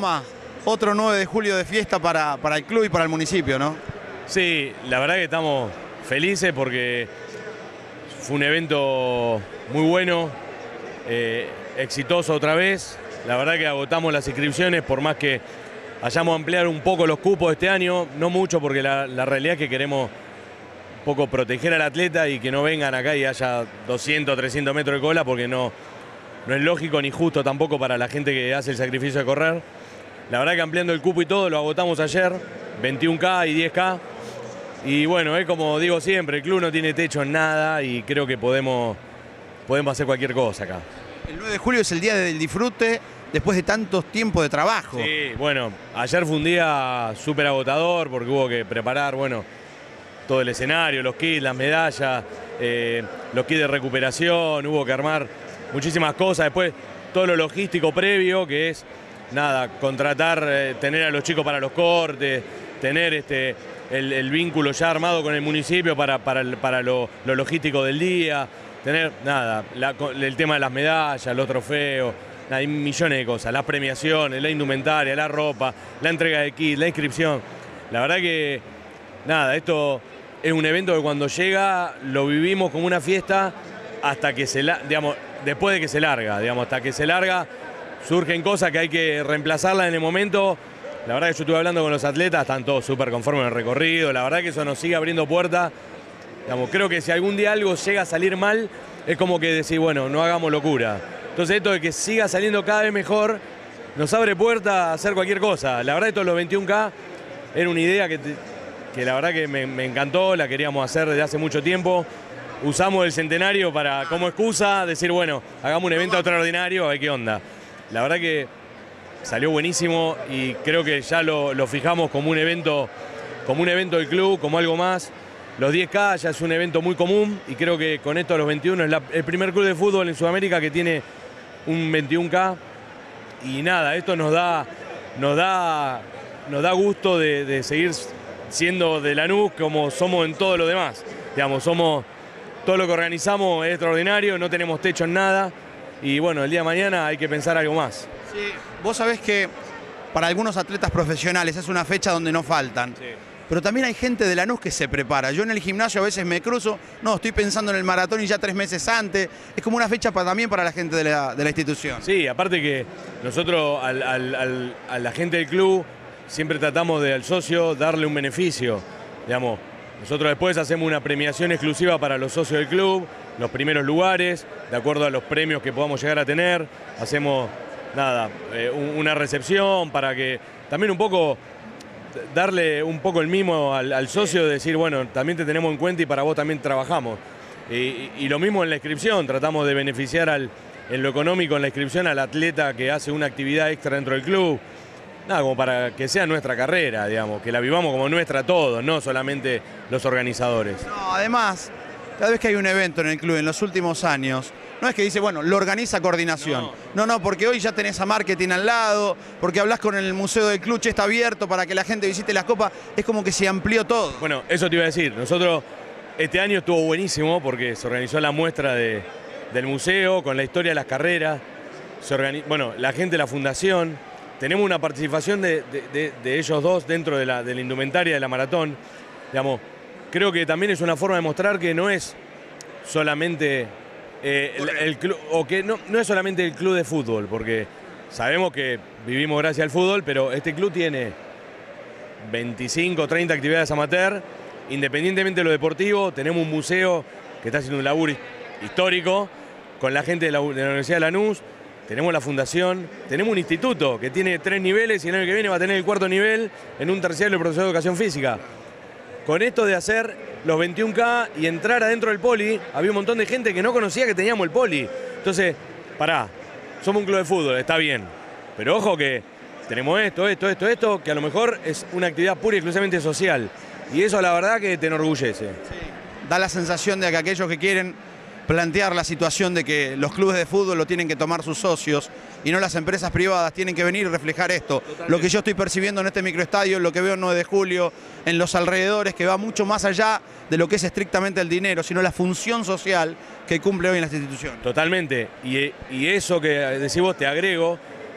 Juanma, otro 9 de julio de fiesta para el club y para el municipio, ¿no? Sí, la verdad que estamos felices porque fue un evento muy bueno, exitoso otra vez. La verdad que agotamos las inscripciones, por más que hayamos ampliado un poco los cupos este año, no mucho porque la realidad es que queremos un poco proteger al atleta y que no vengan acá y haya 200, 300 metros de cola, porque no es lógico ni justo tampoco para la gente que hace el sacrificio de correr. La verdad que ampliando el cupo y todo lo agotamos ayer, 21K y 10K. Y bueno, es como digo siempre, el club no tiene techo en nada y creo que podemos hacer cualquier cosa acá. El 9 de julio es el día del disfrute después de tantos tiempos de trabajo. Sí, bueno, ayer fue un día súper agotador porque hubo que preparar, bueno, todo el escenario, los kits, las medallas, los kits de recuperación, hubo que armar muchísimas cosas. Después todo lo logístico previo, que es, nada, contratar, tener a los chicos para los cortes, tener el vínculo ya armado con el municipio para lo logístico del día, tener, nada, el tema de las medallas, los trofeos, nada, hay millones de cosas, las premiaciones, la indumentaria, la ropa, la entrega de kit, la inscripción. La verdad que, nada, esto es un evento que cuando llega lo vivimos como una fiesta hasta que después de que se larga, hasta que se larga surgen cosas que hay que reemplazarlas en el momento. La verdad que yo estuve hablando con los atletas, están todos súper conformes en el recorrido, la verdad que eso nos sigue abriendo puertas. Creo que si algún día algo llega a salir mal, es como que decir, bueno, no hagamos locura. Entonces esto de que siga saliendo cada vez mejor, nos abre puertas a hacer cualquier cosa. La verdad, esto de los 21K era una idea que la verdad que me encantó, la queríamos hacer desde hace mucho tiempo. Usamos el centenario como excusa, decir, bueno, hagamos un evento extraordinario, a ver qué onda. La verdad que salió buenísimo y creo que ya lo fijamos como un evento del club, como algo más. Los 10K ya es un evento muy común y creo que con esto los 21 es el primer club de fútbol en Sudamérica que tiene un 21K. Y nada, esto nos da gusto de seguir siendo de Lanús como somos en todo lo demás. Todo lo que organizamos es extraordinario, no tenemos techo en nada. Y bueno, el día de mañana hay que pensar algo más. Sí, vos sabés que para algunos atletas profesionales es una fecha donde no faltan. Sí. Pero también hay gente de Lanús que se prepara. Yo en el gimnasio a veces me cruzo, no, estoy pensando en el maratón y ya 3 meses antes. Es como una fecha también para la gente de la institución. Sí, aparte que nosotros a la gente del club siempre tratamos al socio darle un beneficio. Nosotros después hacemos una premiación exclusiva para los socios del club, los primeros lugares, de acuerdo a los premios que podamos llegar a tener. Hacemos, nada, una recepción para que también un poco darle un poco el mimo al socio, de decir, bueno, también te tenemos en cuenta y para vos también trabajamos. Y lo mismo en la inscripción, tratamos de beneficiar en lo económico en la inscripción al atleta que hace una actividad extra dentro del club. Nada, como para que sea nuestra carrera, que la vivamos como nuestra todos, no solamente los organizadores. No, además, cada vez que hay un evento en el club en los últimos años, no es que dice, bueno, lo organiza coordinación. No, porque hoy ya tenés a marketing al lado, porque hablas con el museo del club, está abierto para que la gente visite las copas, es como que se amplió todo. Bueno, eso te iba a decir. Nosotros, este año estuvo buenísimo porque se organizó la muestra del museo con la historia de las carreras. Bueno, la gente de la fundación. Tenemos una participación de ellos dos dentro de la indumentaria de la maratón. Creo que también es una forma de mostrar que no es solamente el club, o que no es solamente el club de fútbol, porque sabemos que vivimos gracias al fútbol, pero este club tiene 25 o 30 actividades amateur, independientemente de lo deportivo. Tenemos un museo que está haciendo un laburo histórico con la gente de la Universidad de Lanús. Tenemos la fundación, tenemos un instituto que tiene 3 niveles y el año que viene va a tener el 4.º nivel en un terciario de profesor de educación física. Con esto de hacer los 21K y entrar adentro del poli, había un montón de gente que no conocía que teníamos el poli. Entonces, somos un club de fútbol, está bien. Pero ojo que tenemos esto, que a lo mejor es una actividad pura y exclusivamente social. Y eso la verdad que te enorgullece. Sí. Da la sensación de que aquellos que quieren plantear la situación de que los clubes de fútbol lo tienen que tomar sus socios y no las empresas privadas, tienen que venir y reflejar esto. Totalmente. Lo que yo estoy percibiendo en este microestadio, lo que veo el 9 de julio, en los alrededores, que va mucho más allá de lo que es estrictamente el dinero, sino la función social que cumple hoy en las instituciones. Totalmente. Y eso que decís vos, te agrego,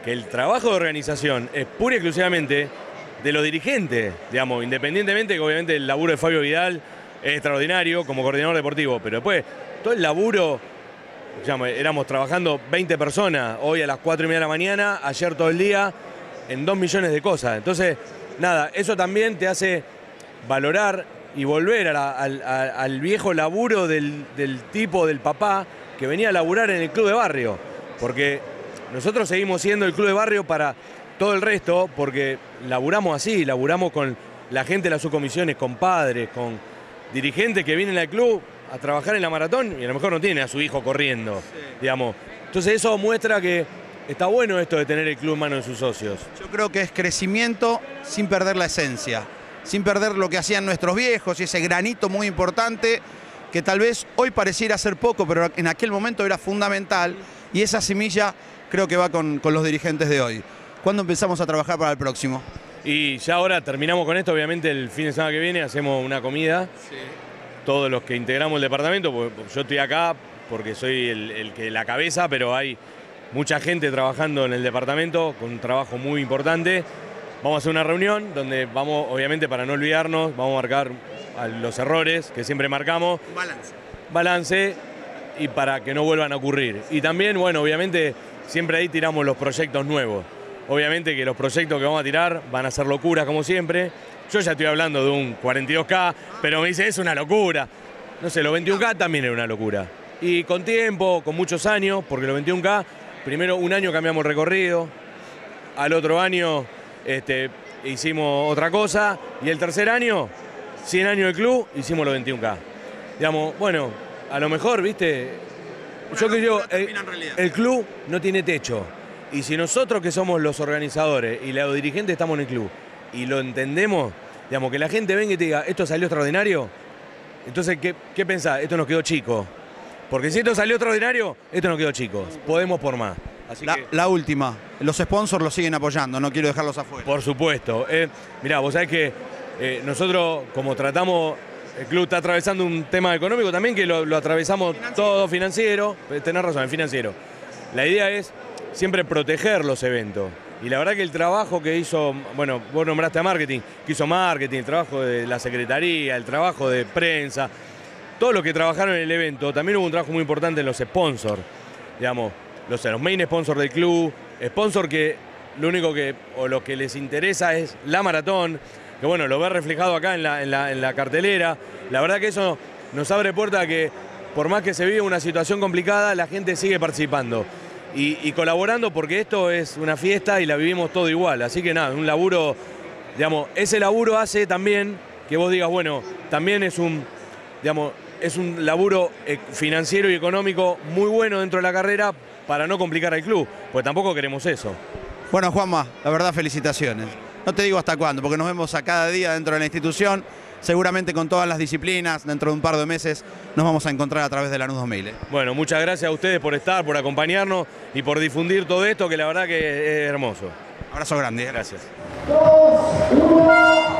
que el trabajo de organización es pura y exclusivamente de los dirigentes, digamos, independientemente que obviamente el laburo de Fabio Vidal es extraordinario como coordinador deportivo, pero después todo el laburo, digamos, éramos trabajando 20 personas, hoy a las 4:30 de la mañana, ayer todo el día, en 2 millones de cosas. Entonces, nada, eso también te hace valorar y volver al viejo laburo del tipo, del papá, que venía a laburar en el club de barrio, porque nosotros seguimos siendo el club de barrio para todo el resto, porque laburamos así, laburamos con la gente de las subcomisiones, con padres, con dirigentes que vienen al club a trabajar en la maratón y a lo mejor no tiene a su hijo corriendo, digamos. Entonces eso muestra que está bueno esto de tener el club en manos de sus socios. Yo creo que es crecimiento sin perder la esencia, sin perder lo que hacían nuestros viejos y ese granito muy importante que tal vez hoy pareciera ser poco, pero en aquel momento era fundamental, y esa semilla creo que va con los dirigentes de hoy. ¿Cuándo empezamos a trabajar para el próximo? Y ya ahora terminamos con esto, obviamente el fin de semana que viene hacemos una comida, todos los que integramos el departamento, porque yo estoy acá porque soy el que la cabeza, pero hay mucha gente trabajando en el departamento con un trabajo muy importante. Vamos a hacer una reunión donde vamos, obviamente para no olvidarnos, vamos a marcar los errores que siempre marcamos. Balance y para que no vuelvan a ocurrir. Y también, bueno, obviamente siempre ahí tiramos los proyectos nuevos. Obviamente que los proyectos que vamos a tirar van a ser locuras como siempre. Yo ya estoy hablando de un 42K, pero me dice, es una locura. No sé, los 21K también era una locura. Y con tiempo, con muchos años, porque los 21K, primero un año cambiamos recorrido, al otro año hicimos otra cosa, y el tercer año, 100 años de club, hicimos los 21K. Digamos, bueno, a lo mejor, viste, yo que digo, el club no tiene techo. Y si nosotros que somos los organizadores y los dirigentes estamos en el club y lo entendemos, digamos, que la gente venga y te diga, ¿esto salió extraordinario? Entonces, ¿qué pensás? Esto nos quedó chico. Porque si esto salió extraordinario, esto nos quedó chico. Podemos por más. Así la última, los sponsors los siguen apoyando, no quiero dejarlos afuera. Por supuesto. Mirá, vos sabés que nosotros, como tratamos, el club está atravesando un tema económico también, que lo atravesamos todo financiero. Tenés razón, el financiero. La idea es siempre proteger los eventos. Y la verdad que el trabajo que hizo, bueno, vos nombraste a marketing, que hizo marketing, el trabajo de la secretaría, el trabajo de prensa, todo lo que trabajaron en el evento, también hubo un trabajo muy importante en los sponsors, digamos, los main sponsors del club, sponsors que lo único que, o lo que les interesa es la maratón, que bueno, lo ve reflejado acá en la cartelera. La verdad que eso nos abre puerta a que, por más que se vive una situación complicada, la gente sigue participando. Y colaborando, porque esto es una fiesta y la vivimos todo igual. Así que nada, un laburo, digamos, ese laburo hace también que vos digas, bueno, también es un laburo financiero y económico muy bueno dentro de la carrera para no complicar al club, porque tampoco queremos eso. Bueno, Juanma, la verdad, felicitaciones. No te digo hasta cuándo, porque nos vemos a cada día dentro de la institución. Seguramente con todas las disciplinas, dentro de un par de meses, nos vamos a encontrar a través de Lanús 2000. Bueno, muchas gracias a ustedes por estar, por acompañarnos y por difundir todo esto, que la verdad que es hermoso. Abrazo grande. Gracias. 2, 1.